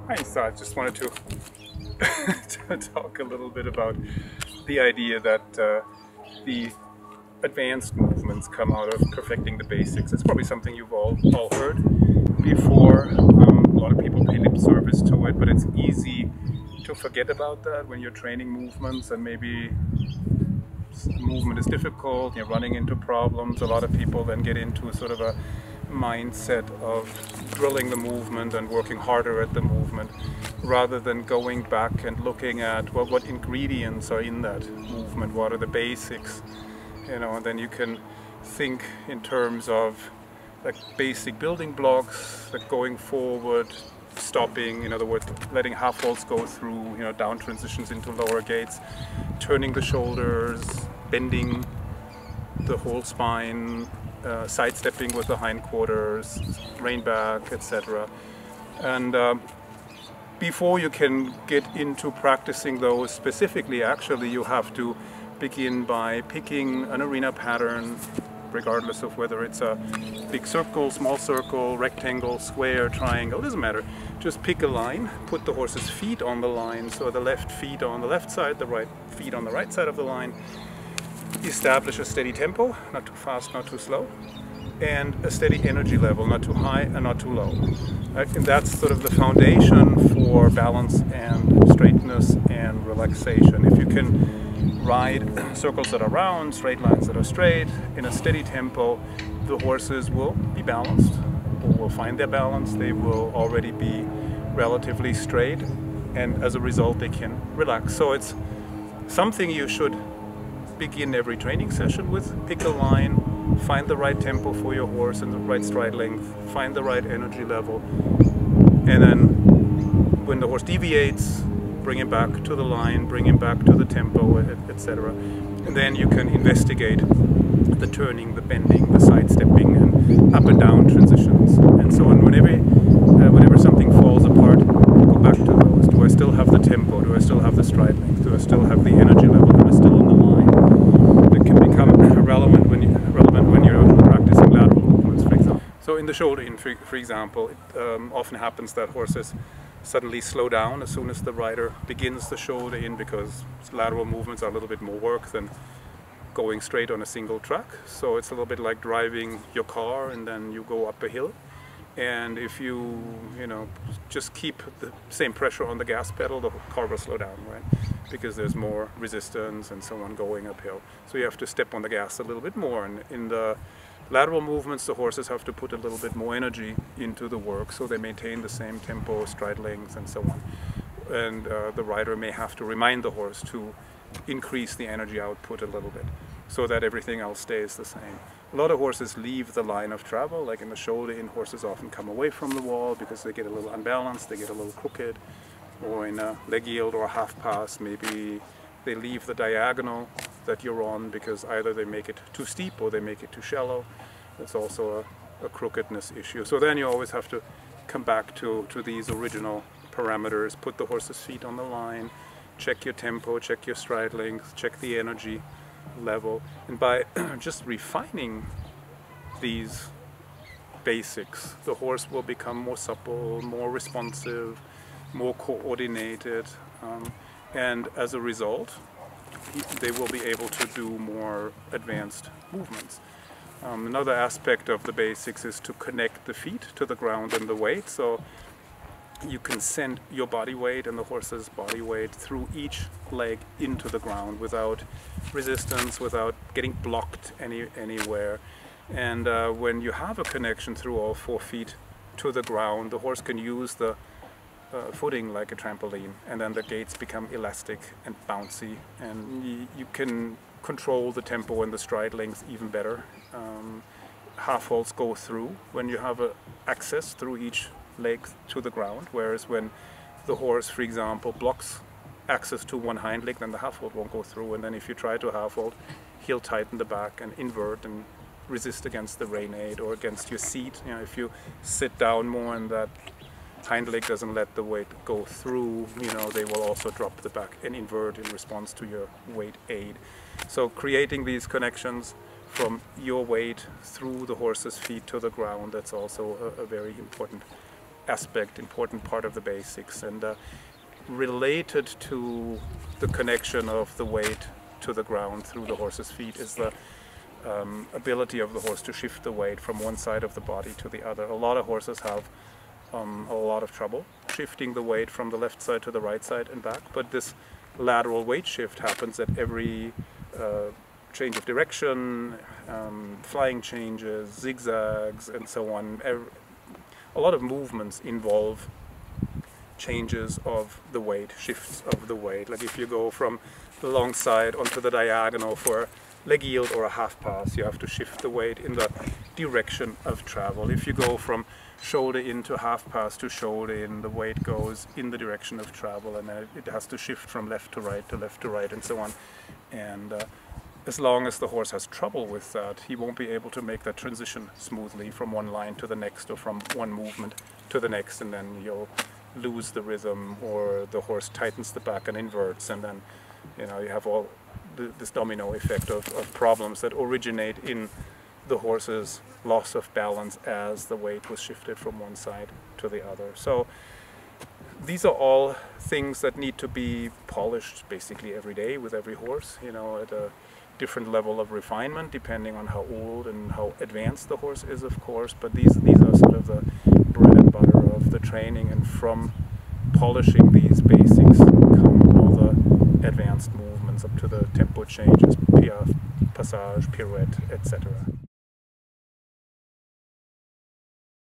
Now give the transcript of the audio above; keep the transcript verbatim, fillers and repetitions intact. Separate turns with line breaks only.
Hi, so I just wanted to, to talk a little bit about the idea that uh, the advanced movements come out of perfecting the basics. It's probably something you've all, all heard before. Um, a lot of people pay lip service to it, but it's easy to forget about that when you're training movements and maybe movement is difficult, you're running into problems. A lot of people then get into sort of a mindset of drilling the movement and working harder at the movement rather than going back and looking at, well, what ingredients are in that movement, what are the basics, you know, and then you can think in terms of like basic building blocks, like going forward, stopping, in other words, letting half vaults go through, you know, down transitions into lower gates, turning the shoulders, bending the whole spine, uh, sidestepping with the hindquarters, rein back, et cetera. And um, before you can get into practicing those specifically, actually you have to begin by picking an arena pattern, regardless of whether it's a big circle, small circle, rectangle, square, triangle, doesn't matter. Just pick a line, put the horse's feet on the line, so the left feet on the left side, the right feet on the right side of the line. Establish a steady tempo, not too fast, not too slow, and a steady energy level, not too high and not too low. Right? And that's sort of the foundation for balance and straightness and relaxation. If you can ride circles that are round, straight lines that are straight, in a steady tempo, the horses will be balanced, or will find their balance, they will already be relatively straight, and as a result they can relax. So it's something you should begin every training session with. Pick a line, find the right tempo for your horse and the right stride length, find the right energy level, and then when the horse deviates, bring him back to the line, bring him back to the tempo, et cetera. And then you can investigate the turning, the bending, the sidestepping, and up and down transitions, and so on. Whenever, uh, whenever something falls apart, go back to those. Do I still have the tempo? Do I still have the stride length? Do I still have the energy level? Am I still on the line? It can become relevant when, you, relevant when you're practicing lateral movements, for example. So in the shoulder in, for, for example, it um, often happens that horses suddenly slow down as soon as the rider begins the shoulder in, because lateral movements are a little bit more work than going straight on a single track. So it's a little bit like driving your car and then you go up a hill. And if you, you know, just keep the same pressure on the gas pedal, the car will slow down, right? Because there's more resistance and so on going uphill. So you have to step on the gas a little bit more. And in the lateral movements, the horses have to put a little bit more energy into the work, so they maintain the same tempo, stride length, and so on. And uh, the rider may have to remind the horse to increase the energy output a little bit, so that everything else stays the same. A lot of horses leave the line of travel, like in the shoulder in, horses often come away from the wall because they get a little unbalanced, they get a little crooked, or in a leg yield or a half pass, maybe they leave the diagonal that you're on because either they make it too steep or they make it too shallow. That's also a, a crookedness issue. So then you always have to come back to, to these original parameters, put the horse's feet on the line, check your tempo, check your stride length, check the energy level, and by just refining these basics, the horse will become more supple, more responsive, more coordinated, um, and as a result they will be able to do more advanced movements. Um, another aspect of the basics is to connect the feet to the ground and the weight, so you can send your body weight and the horse's body weight through each leg into the ground without resistance, without getting blocked any, anywhere. And uh, when you have a connection through all four feet to the ground, the horse can use the uh, footing like a trampoline, and then the gaits become elastic and bouncy, and y you can control the tempo and the stride length even better. Um, half vaults go through when you have a access through each leg to the ground, whereas when the horse, for example, blocks access to one hind leg, then the half vault won't go through, and then if you try to half vault, he'll tighten the back and invert and resist against the rein aid or against your seat. You know, if you sit down more and that hind leg doesn't let the weight go through, you know, they will also drop the back and invert in response to your weight aid. So creating these connections from your weight through the horse's feet to the ground, that's also a, a very important aspect, important part of the basics, and uh, related to the connection of the weight to the ground through the horse's feet is the um, ability of the horse to shift the weight from one side of the body to the other. A lot of horses have um, a lot of trouble shifting the weight from the left side to the right side and back, but this lateral weight shift happens at every uh, change of direction, um, flying changes, zigzags, and so on. Every, a lot of movements involve changes of the weight, shifts of the weight. Like if you go from the long side onto the diagonal for a leg yield or a half pass, you have to shift the weight in the direction of travel. If you go from shoulder in to half pass to shoulder in, the weight goes in the direction of travel, and then it has to shift from left to right to left to right and so on. And uh, as long as the horse has trouble with that, he won't be able to make that transition smoothly from one line to the next, or from one movement to the next, and then you'll lose the rhythm, or the horse tightens the back and inverts, and then you know you have all th this domino effect of, of problems that originate in the horse's loss of balance as the weight was shifted from one side to the other. So these are all things that need to be polished basically every day with every horse, you know, at a different level of refinement depending on how old and how advanced the horse is, of course, but these these are sort of the bread and butter of the training, and from polishing these basics come all the advanced movements up to the tempo changes, piaffe, passage, pirouette, et cetera.